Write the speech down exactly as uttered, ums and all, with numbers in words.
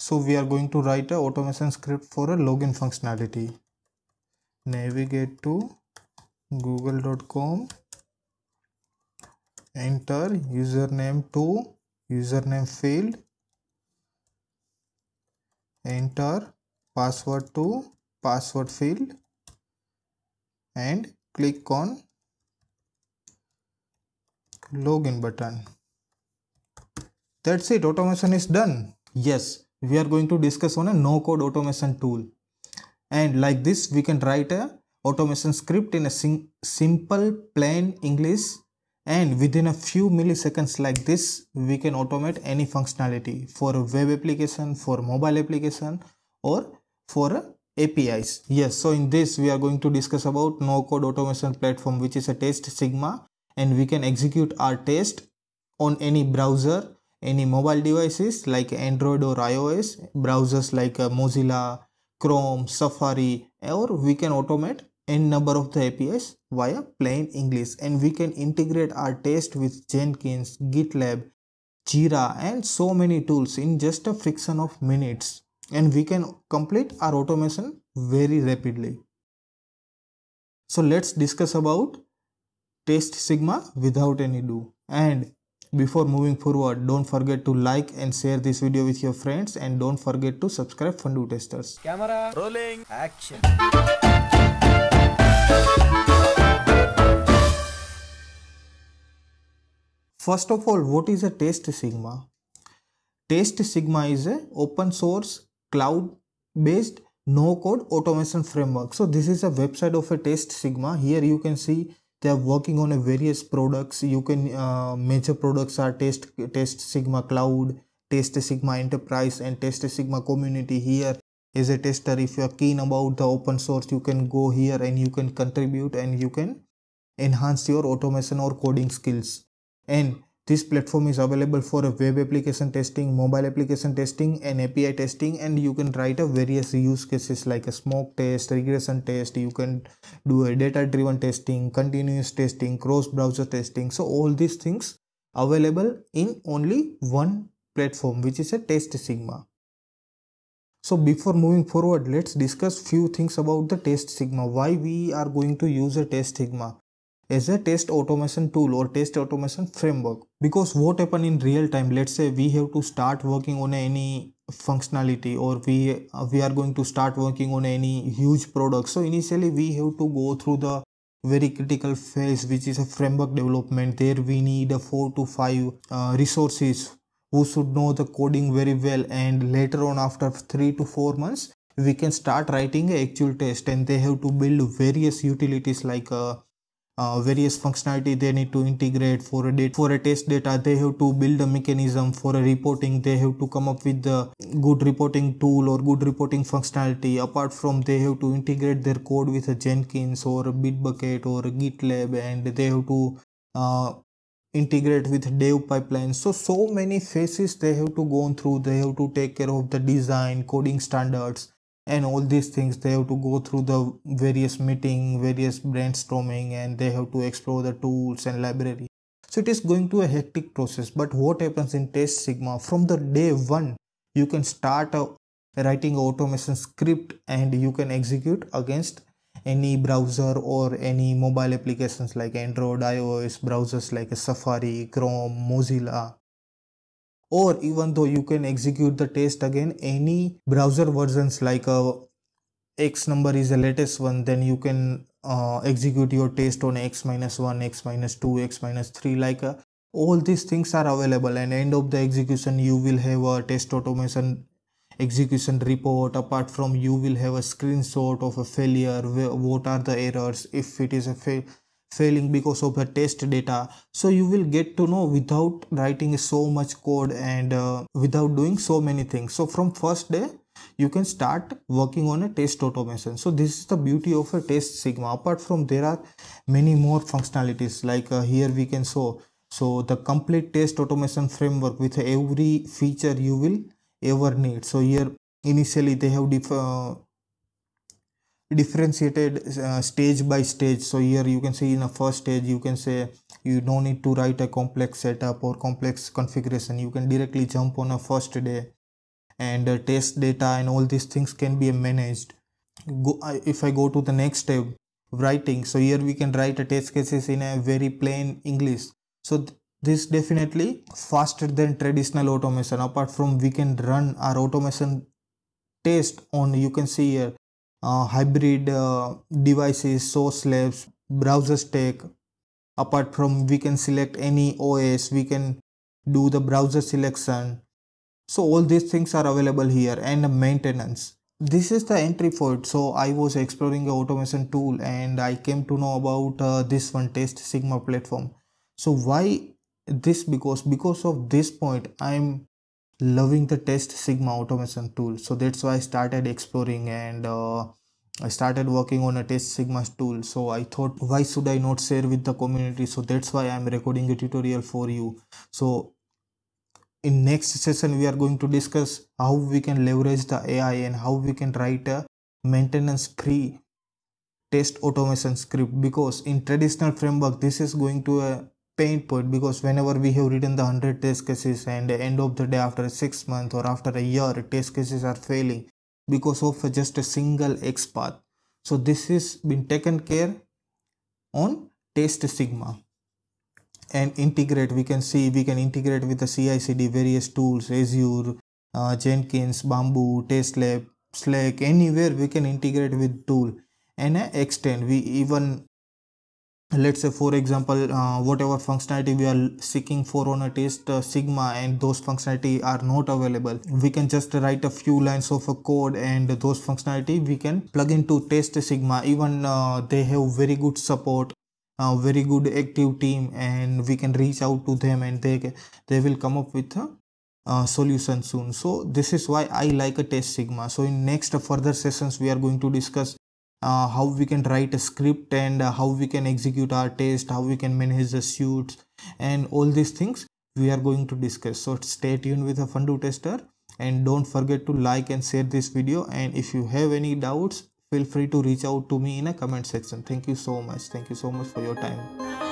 So we are going to write a automation script for a login functionality. Navigate to google dot com, enter username to username field, enter password to password field, and click on login button. That's it, automation is done. Yes, we are going to discuss on a no code automation tool, and like this we can write a automation script in a simple plain English, and within a few milliseconds like this we can automate any functionality for a web application, for mobile application, or for a A P Is. Yes, so in this we are going to discuss about no code automation platform, which is a Test Sigma, and we can execute our test on any browser, any mobile devices like Android or iOS, browsers like uh, Mozilla, Chrome, Safari, or we can automate n number of the A P Is via plain English, and we can integrate our test with Jenkins, GitLab, Jira, and so many tools in just a fraction of minutes, and we can complete our automation very rapidly. So let's discuss about Test Sigma without any ado. And before moving forward, don't forget to like and share this video with your friends, and don't forget to subscribe Fundu Testers. Camera rolling, action. First of all, what is a Test Sigma? Test Sigma is a open source cloud based no code automation framework. So this is a website of a Test Sigma. Here you can see they are working on a various products. You can uh, major products are Test Test Sigma Cloud, Test Sigma Enterprise, and Test Sigma Community. Here as a tester, if you are keen about the open source, you can go here and you can contribute and you can enhance your automation or coding skills. And this platform is available for a web application testing, mobile application testing, and A P I testing, and you can write a various use cases like a smoke test, regression test. You can do a data driven testing, continuous testing, cross browser testing. So all these things available in only one platform, which is a Test Sigma. So before moving forward, let's discuss few things about the Test Sigma. Why we are going to use a Test Sigma as a test automation tool or test automation framework? Because what happen in real time, let's say we have to start working on any functionality, or we uh, we are going to start working on any huge product. So initially we have to go through the very critical phase, which is a framework development. There we need a four to five uh, resources who should know the coding very well, and later on after three to four months we can start writing a actual test, and they have to build various utilities like a Uh, various functionality they need to integrate for a date for a test data. They have to build a mechanism for a reporting. They have to come up with the good reporting tool or good reporting functionality. Apart from, they have to integrate their code with a Jenkins or a Bitbucket or a GitLab, and they have to uh, integrate with dev pipelines. So so many phases they have to go through. They have to take care of the design, coding standards, and all these things. They have to go through the various meeting, various brainstorming, and they have to explore the tools and library. So it is going to a hectic process. But what happens in Test Sigma, from the day one you can start a, writing automation script, and you can execute against any browser or any mobile applications like Android, iOS, browsers like Safari, Chrome, Mozilla. Or even though you can execute the test again any browser versions like a X number is the latest one, then you can uh, execute your test on X minus one, X minus two, X minus three. Like a, all these things are available, and end of the execution you will have a test automation execution report. Apart from, you will have a screenshot of a failure, what are the errors, if it is a fail failing because of the test data. So you will get to know without writing so much code, and uh, without doing so many things. So from first day you can start working on a test automation. So this is the beauty of a Test Sigma. Apart from, there are many more functionalities like uh, here we can show so the complete test automation framework with every feature you will ever need. So here initially they have dif uh, differentiated uh, stage by stage. So here you can see in a first stage you can say you don't need to write a complex setup or complex configuration. You can directly jump on a first day, and uh, test data and all these things can be managed. Go, if I go to the next step, writing, so here we can write a test cases in a very plain English. So th this definitely faster than traditional automation. Apart from, we can run our automation test on, you can see here, uh, hybrid uh, devices, source labs, browser stack. Apart from, we can select any O S, we can do the browser selection. So all these things are available here. And maintenance, this is the entry for it. So I was exploring the automation tool and I came to know about uh, this one, Test Sigma platform. So why this? Because because of this point, I'm loving the Test Sigma automation tool. So that's why I started exploring, and uh, I started working on a Test Sigma tool. So I thought, why should I not share with the community? So that's why I'm recording a tutorial for you. So in next session, we are going to discuss how we can leverage the A I and how we can write a maintenance free test automation script. Because in traditional framework, this is going to a pain point, because whenever we have written the one hundred test cases and at the end of the day, after six months or after a year, test cases are failing because of just a single X path. So this is been taken care on Test Sigma. And integrate, we can see we can integrate with the C I C D, various tools, Azure, uh, Jenkins, Bamboo, TestLab, Slack, anywhere we can integrate with tool and uh, extend. We even, let's say for example, uh, whatever functionality we are seeking for on a Test uh, Sigma and those functionality are not available, we can just write a few lines of a code and those functionality we can plug into Test Sigma. Even uh, they have very good support, a very good active team, and we can reach out to them and they they will come up with a uh, solution soon. So this is why I like a Test Sigma. So in next uh, further sessions, we are going to discuss uh, how we can write a script and uh, how we can execute our test, how we can manage the suits, and all these things we are going to discuss. So stay tuned with a Fundu Tester, and don't forget to like and share this video. And if you have any doubts, feel free to reach out to me in a comment section. Thank you so much. Thank you so much for your time.